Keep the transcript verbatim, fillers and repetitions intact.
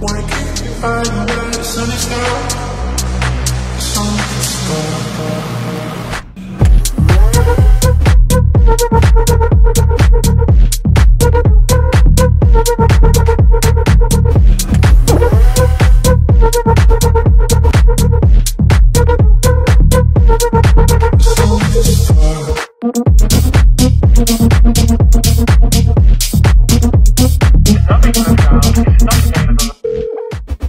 Wanna keep you flying when the sun is down. The sun is down. The sun is down.